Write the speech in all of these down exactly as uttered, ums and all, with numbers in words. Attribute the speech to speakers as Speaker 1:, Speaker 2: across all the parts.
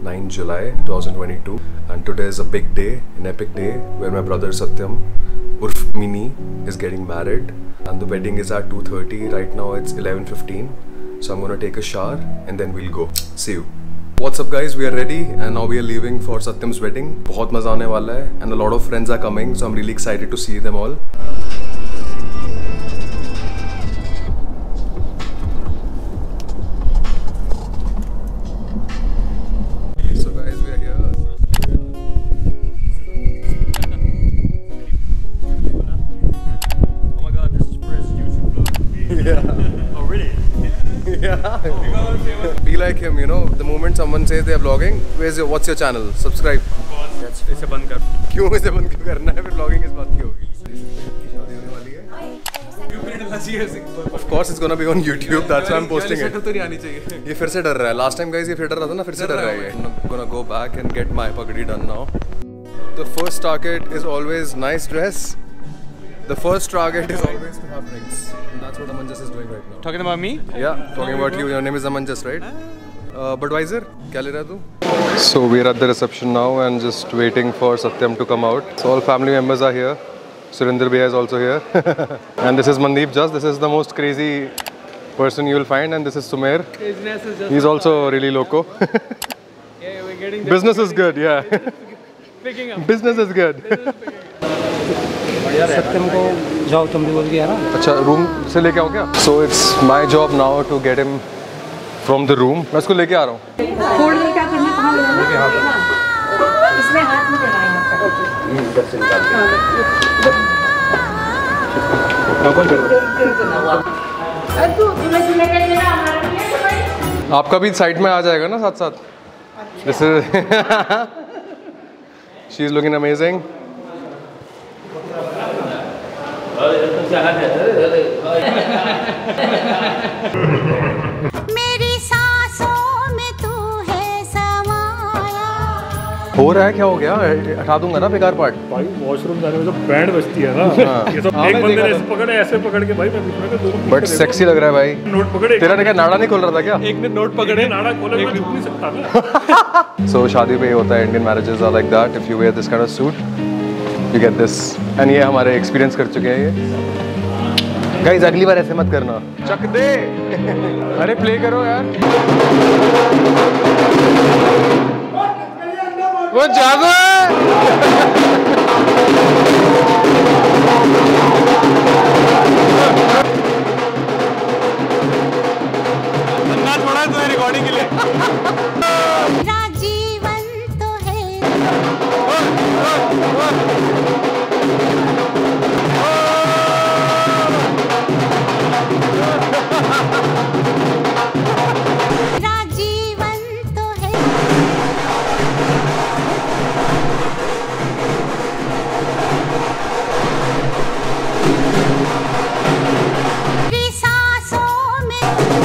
Speaker 1: ninth July twenty twenty-two, and today is a big day, an epic day where my brother Satyam, Urf Mini, is getting married, and the wedding is at two thirty. Right now it's eleven fifteen, so I'm gonna take a shower and then we'll go. See you. What's up guys, we are ready and now we are leaving for Satyam's wedding. बहुत मजा आने वाला है and a lot of friends are coming, so I'm really excited to see them all. Be like him, you know. The moment someone says they are vlogging, where's your, what's your channel? Subscribe. इसे बंद कर. क्यों इसे बंद क्यों करना है? फिर vlogging इस बात की होगी. Of course, it's gonna be on YouTube. That's why I'm posting it. तो नहीं आनी चाहिए. ये फिर से डर रहा है. Last time guys ये फिर डर रहा था ना, फिर से डर रहा है ये. I'm gonna go back and get my pagadi done now. The first target is always nice dress. The first target is always to have drinks. And that's what Amanjas is doing right now.
Speaker 2: Talking about me?
Speaker 1: Yeah, talking about you. Your name is Amanjas, right? Uh, Budweiser, क्या ले रहा है तू? So we're at the reception now and just waiting for Satyam to come out. So all family members are here. Surinder Bhaiya is also here. And this is Mandeep Jas. This is the most crazy person you will find. And this is Sumer. He's also really loco.
Speaker 2: Yeah, we're getting
Speaker 1: business is good, yeah.
Speaker 2: Picking up.
Speaker 1: Business is good.
Speaker 3: सत्यम को जाओ तुम भी बोल दिया ना.
Speaker 1: अच्छा room से लेके आओ क्या? So it's my job now to get him from the room. मैं इसको लेके आ रहा हूँ.
Speaker 4: फोल्ड क्या करना कहाँ लगाना? इसमें हाथ में लगाना. इधर से निकाल के.
Speaker 1: आपका भी साइड में आ जाएगा ना साथ साथ. This is she is looking amazing.
Speaker 5: मेरी सांसों में तू है समाया.
Speaker 1: हो रहा है क्या हो गया? हटा दूंगा ना बेकार पार्ट.
Speaker 6: भाई वॉशरूम जाने में जो बैंड बजती है ना, ये सब एक बंदे ने ऐसे पकड़े ऐसे पकड़ के भाई मैं बीच में दोनों.
Speaker 1: बट सेक्सी लग रहा है भाई.
Speaker 6: नोट पकड़े.
Speaker 1: तेरा क्या नाड़ा नहीं खोल रहा था क्या?
Speaker 6: एक ने नोट पकड़े, नाड़ा खोले मैं झुक नहीं सकता ना.
Speaker 1: So शादी पे होता है, Indian marriages are like that. If you wear this kind of suit, you get this. And ये हमारे एक्सपीरियंस कर चुके हैं ये. गाइस अगली बार ऐसे मत करना. चक दे. अरे प्ले करो यार. वो जादू है.
Speaker 2: बंदा छोड़ा है तो रिकॉर्डिंग के लिए.
Speaker 5: राजीवन तो है. राजीवन तो है. तेरी सांसों में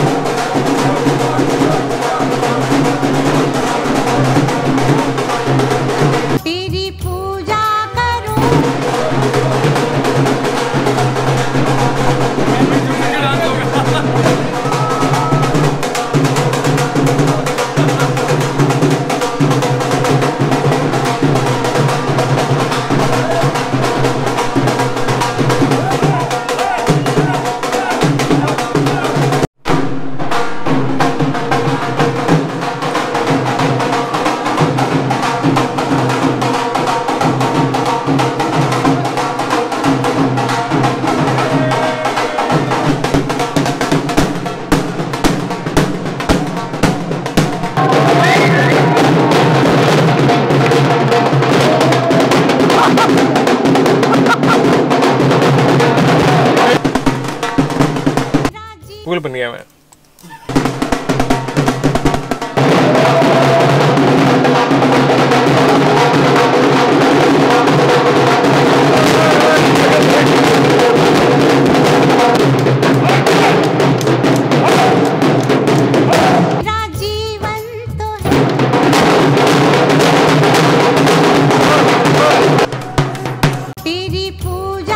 Speaker 5: तेरी पूजा करूं.
Speaker 2: पुल बन गया मैं.
Speaker 5: राजीवन तो है. तेरी पूजा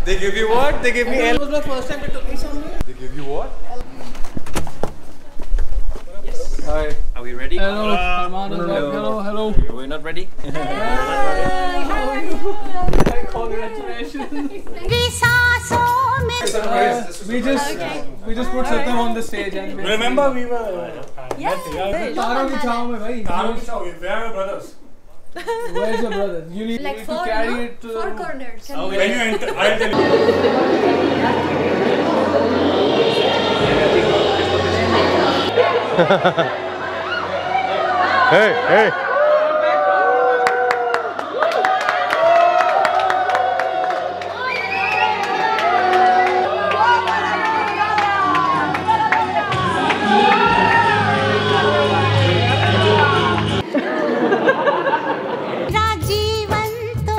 Speaker 1: They give you what? They give me L.
Speaker 2: It was my first time they took me somewhere.
Speaker 1: They give you what?
Speaker 2: Hi.
Speaker 7: Are we ready?
Speaker 2: Hello. Salman is back. Hello. Hello.
Speaker 7: We're not ready?
Speaker 2: Congratulations.
Speaker 5: सांसों में
Speaker 2: We just we just put Satyam on the stage and
Speaker 6: Remember we were.
Speaker 2: तारों की छांव में भाई.
Speaker 6: Taru Shah, we were brothers.
Speaker 2: Where's your brother? You need,
Speaker 8: Like
Speaker 2: need
Speaker 8: four,
Speaker 2: to carry
Speaker 8: no?
Speaker 2: it to
Speaker 8: Four
Speaker 2: the
Speaker 8: corners.
Speaker 6: When you enter, I'll tell you.
Speaker 1: Hey, hey.
Speaker 5: जीवन तो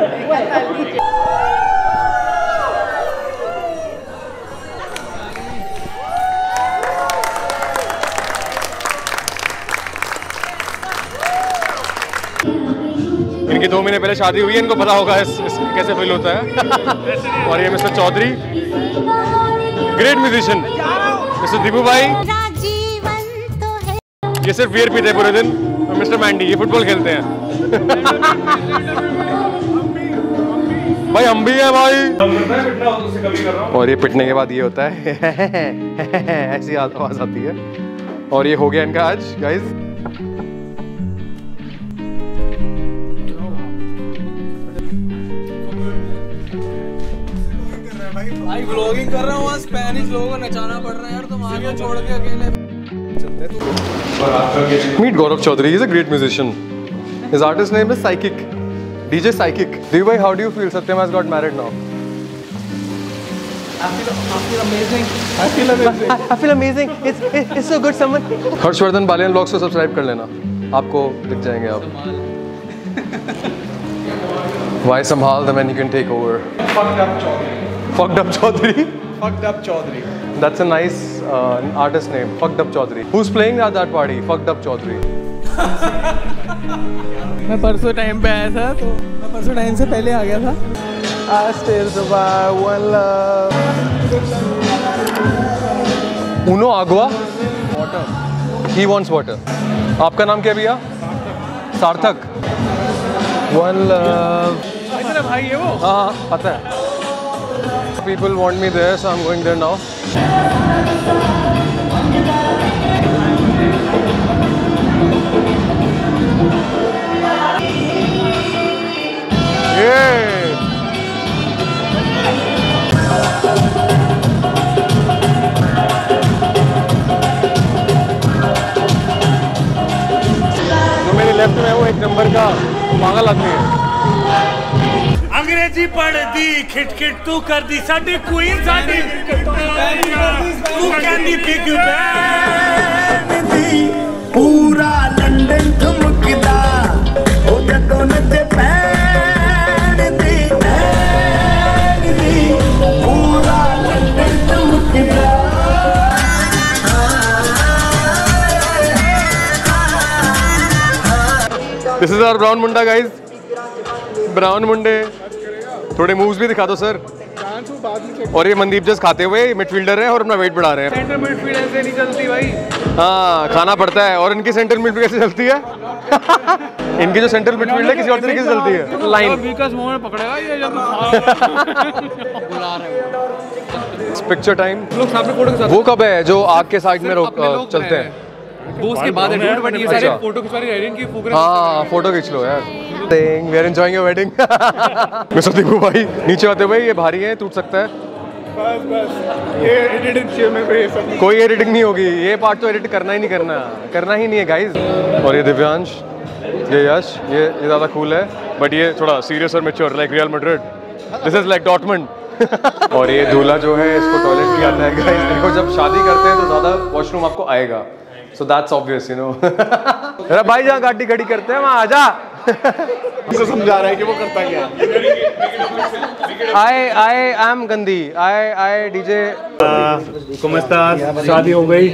Speaker 1: इनकी दो महीने पहले शादी हुई है, इनको पता होगा इस, इस कैसे फील होता है। और ये mister Chaudhary, great musician, mister Deepu भाई,
Speaker 5: जीवन तो है
Speaker 1: ये सिर्फ बियर पीते हैं पूरे दिन। और मिस्टर मैंडी, ये फुटबॉल खेलते हैं। भाई हम भी हैं भाई। और ये पिटने के बाद ये होता है ऐसी आवाज आती है। और ये हो गया इनका आज गाइस।
Speaker 2: भाई व्लॉगिंग कर रहा हूँ, वहाँ स्पेनिश लोगों को नचाना पड़ रहा है यार, तुम आ गए छोड़ के अकेले।
Speaker 1: Meet Gaurav Chaudhary. He's a great musician. His artist name is Psychic. D J Psychic. Dev bhai, how do you feel? Satyam has got married now.
Speaker 2: I feel, I feel amazing. I feel amazing.
Speaker 1: I, I feel amazing. It's, it's it's so good. Someone. Harshvardhan Balyan vlogs को subscribe कर लेना. आपको दिख जाएंगे आप. Why संभाल? Then you can take over.
Speaker 2: Fucked up Chaudhary.
Speaker 1: Fucked up Chaudhary.
Speaker 2: Fucked up Chaudhary.
Speaker 1: That's a nice uh, artist name. Fucked up Chaudhary. Who's playing at that party? Fucked up Chaudhary.
Speaker 2: मैं परसों time पे आया था, तो मैं परसों time से पहले आ गया था।
Speaker 1: I still survive one love. Uno agua.
Speaker 2: Water.
Speaker 1: He wants water. आपका नाम क्या भैया? सार्थक. One love.
Speaker 2: अच्छा भाई ये वो?
Speaker 1: हाँ हाँ पता है. People want me there, so I'm going there now. Yeah. जो मेरे लेफ्ट में है वो एक नंबर का पागल आदमी है।
Speaker 6: अंग्रेजी पढ़ दी खिट खिट तू कर दी साडी क्वीन साडी तू कहंदी बिग बैन दी पूरा लंदन ठुमकदा ओ जदों नचे पैन दी पैन दी पूरा लंदन ठुमकदा।
Speaker 1: This is our brown munda guys. Brown मुंडे, थोड़े मूव्स भी दिखा दो सर। और ये मनदीप जस्ट खाते हुए मिडफील्डर हैं और अपना वेट बढ़ा रहे हैं।
Speaker 2: सेंटर मिडफील्ड ऐसे नहीं चलती भाई।
Speaker 1: हाँ खाना पड़ता है। और इनकी सेंटर मिडफील्ड कैसे चलती है? इनकी जो सेंटर मिडफील्ड है किसी और तरीके से चलती है। लाइन
Speaker 2: वीकस मोमेंट पकड़ेगा ये जब बुला रहे हो।
Speaker 1: Picture time.
Speaker 2: लोग सामने फोटो के साथ
Speaker 1: वो कब है जो आग के साइड में रोक चलते हैं?
Speaker 2: वो उसके बाद है डूड, बट ये सारे फोटो खिंचवा रही है इनकी फूक रहे हैं।
Speaker 1: हाँ फोटो खींच लो यार। We are enjoying your wedding. Mister Deepu भाई नीचे आते हुए, ये भारी है, टूट सकता है।
Speaker 6: बस बस ये एडिटिंग चाहिए मेरे को, ये सब
Speaker 1: कोई एडिटिंग नहीं होगी, ये पार्ट तो एडिट करना ही नहीं करना करना ही नहीं है गाइज। और ये दिव्यांश, ये यश, ये ये ज़्यादा कूल है, बट ये थोड़ा सीरियस और mature, like Real Madrid. This is like Dortmund. और ये दूल्हा जो है इसको टॉयलेट भी आता है गाइज। देखो जब शादी करते हैं तो ज़्यादा वॉशरूम आपको आएगा, so that's obvious you know. मेरा भाई जहाँ गाड़ी खड़ी करते हैं वहाँ आजा।
Speaker 6: इसको समझा रहा है कि वो करता क्या है।
Speaker 1: आई आई एम गंदी आई आई डीजे
Speaker 6: शादी हो गई?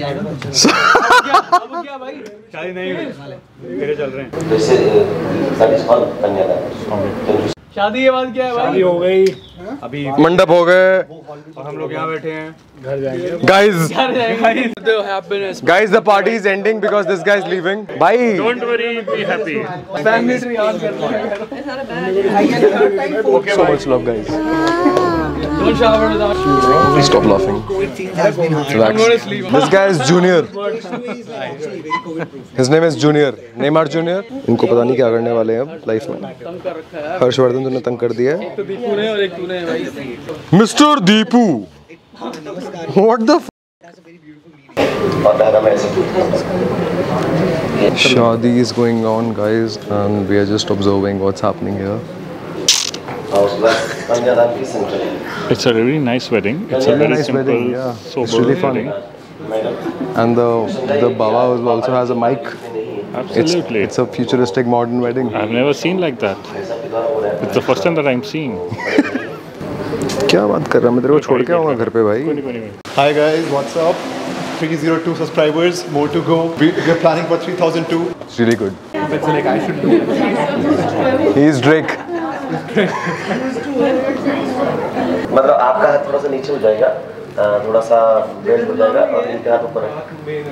Speaker 6: शादी नहीं हुई, मेरे चल रहे हैं।
Speaker 2: शादी के बाद क्या है भाई?
Speaker 6: शादी हो गई,
Speaker 1: अभी मंडप हो गए
Speaker 6: और हम लोग यहाँ बैठे हैं, घर जाएंगे।
Speaker 1: guys
Speaker 2: happiness
Speaker 1: guys the party is ending because this guy is leaving bye
Speaker 6: Don't worry, be happy.
Speaker 2: Family tree on कर लो।
Speaker 1: so much love guys
Speaker 2: Don't shower without
Speaker 1: please stop laughing relax this guy is Junior his name is Junior Neymar Junior इनको पता नहीं क्या करने वाले हैं अब लाइफ में हर्षवर्धन तूने तंग कर दिया है
Speaker 2: तो दीपू ने और एक तूने है भाई
Speaker 1: mister Deepu what the Shadi is going on guys and we are just observing what's happening here.
Speaker 6: It's a really nice wedding. It's a very
Speaker 1: nice
Speaker 6: simple,
Speaker 1: wedding, yeah.
Speaker 6: sober
Speaker 1: It's really fun.
Speaker 6: wedding.
Speaker 1: And the the Baba also has a mic.
Speaker 6: Absolutely.
Speaker 1: It's, it's a futuristic modern wedding.
Speaker 6: I've never seen like that. It's the first time that I'm seeing.
Speaker 1: क्या बात कर रहा है मैं तेरे को छोड़ के आऊँगा घर पे भाई.
Speaker 7: Hi guys, what's up? three oh two subscribers, more to go. We, we're planning for three thousand two.
Speaker 1: It's really good.
Speaker 6: It's like I should do it.
Speaker 1: He is Drake.
Speaker 8: मतलब आपका हाथ थोड़ा सा नीचे हो जाएगा, थोड़ा सा बेल्ट हो जाएगा और इनके हाथ ऊपर है।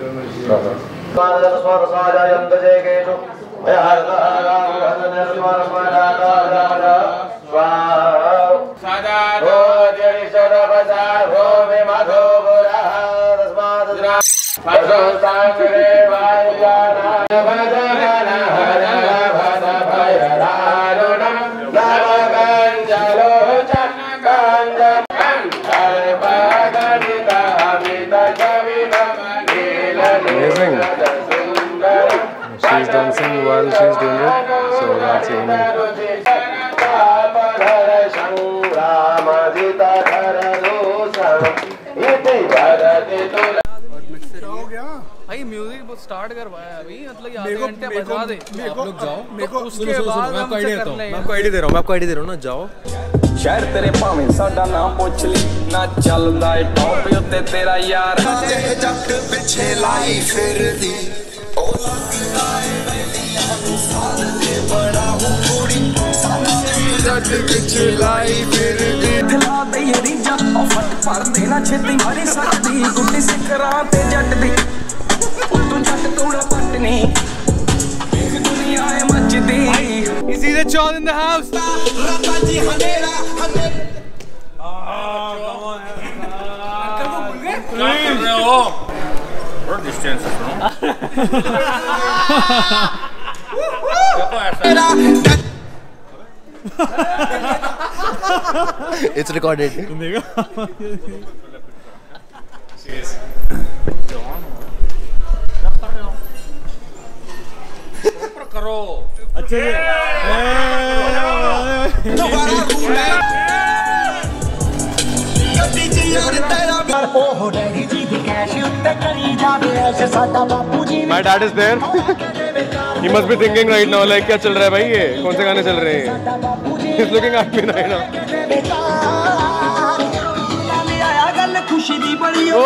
Speaker 1: Amazing. She's dancing while she's doing it, so that's Amy.
Speaker 2: भाई म्यूजिक बहुत स्टार्ट करवाया अभी मतलब आधे घंटे बजा दे आप लोग जाओ मेरे को उसके बाद मैं आपको आईडी देता हूं मैं आपको आईडी दे रहा हूं मैं आपको आईडी दे रहा हूं ना जाओ
Speaker 9: शहर तेरे भावें साडा ना पुछ ली ना चलदा ए टॉप उत्ते तेरा यार जट पिछे लाई फिरदी ओ लगदा ए बेलियां नु साथ दे बड़ा हूं कुड़ी जट पिछे लाई फिरदी खला दे रिंजा ओ फट पर देना छेती मारी सकदी गुड्डी सिखरा ते जट दी तू जट तोड़ा पटनी एक दुनिया है मचदी
Speaker 2: Is he the child in the house?
Speaker 1: It's recorded.
Speaker 2: करो
Speaker 6: अच्छे
Speaker 1: My dad is there. He must be thinking right now like क्या चल रहा है भाई ये कौन से गाने चल रहे हैं He's looking at me right now. Oh!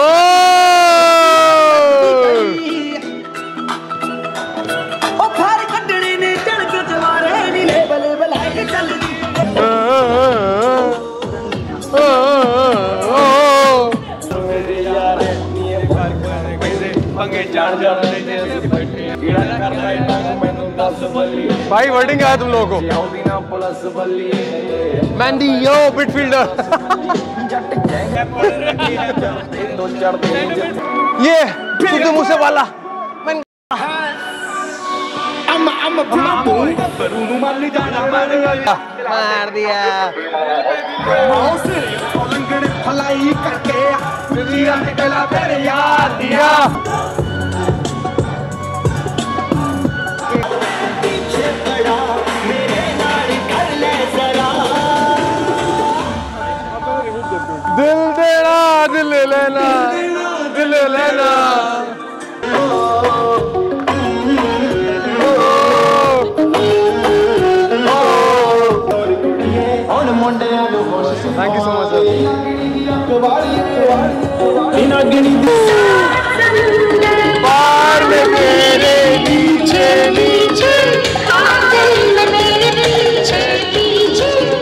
Speaker 1: भाई वर्डिंग आया तुम लोगों को मैंडी यो मिडफील्डर ये सिद्धू मूसे वाला मार दिया फलाई करके तेरे याद दिया दिल देना दिल लेना दिल लेना Thank you so much, sir. पार में मेरे पीछे पीछे
Speaker 5: मेरे पीछे पीछे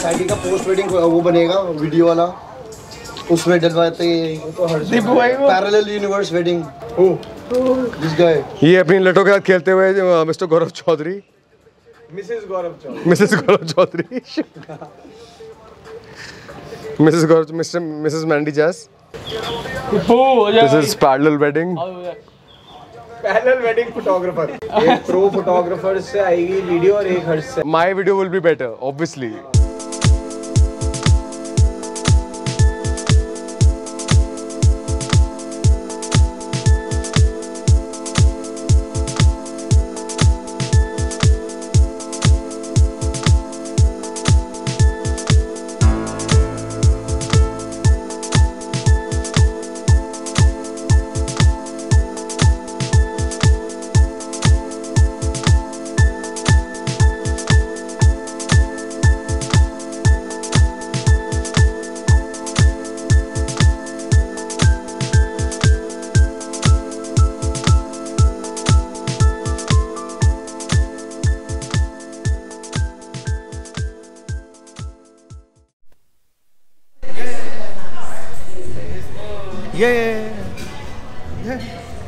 Speaker 10: शादी का पोस्ट वेडिंग वो बनेगा वीडियो वाला, उसमें डलवाते हैं parallel universe wedding. This guy
Speaker 1: ये अपनी लटों के साथ खेलते हुए mister Gaurav Chaudhary,
Speaker 10: mrs Gaurav Chaudhary,
Speaker 1: mrs Gaurav Chaudhary, mrs Gaurav, mister mrs Mandy Jass. This is parallel wedding.
Speaker 10: Parallel wedding photographer, एक प्रो फोटोग्राफर से आएगी वीडियो और एक हर्ष से।
Speaker 1: My video will be better, obviously.
Speaker 2: Yeah, yeah, yeah.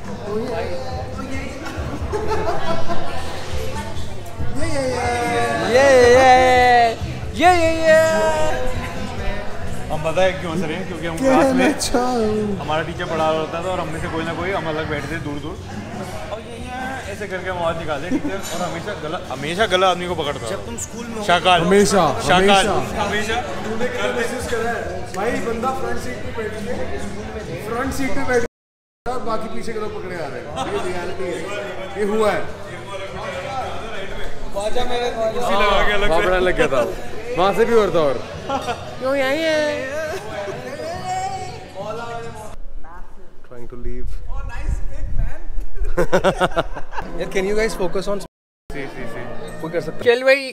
Speaker 6: हम पता है क्यों हंस रहे हैं, क्योंकि हम क्लास में हमारा टीचर पढ़ा रहा होता था और हमने से कोई ना कोई हम अलग बैठे थे दूर दूर, और ये ऐसे करके हम आवाज निकालते टीचर, और हमेशा गलत हमेशा गलत आदमी को पकड़ता। जब तुम स्कूल में शाकाल
Speaker 1: हमेशा
Speaker 6: शाकाल हमेशा
Speaker 1: भाई बंदा फ्रंट सीट पे बैठ के फ्रंट सीट पे बैठ और बाकी पीछे के लोग पकड़े आ रहे हैं। ये रियलिटी है, ये हुआ है।
Speaker 6: बाजा मेरे कुर्सी लगा के अलग
Speaker 1: वहाँ लग गया था, वहाँ से भी और था। और
Speaker 2: क्यों यही है?
Speaker 1: Trying to leave.
Speaker 2: Oh, nice pic, man. Can you guys focus on?
Speaker 1: सी सी सी कोई कर सकता है।
Speaker 2: चल भाई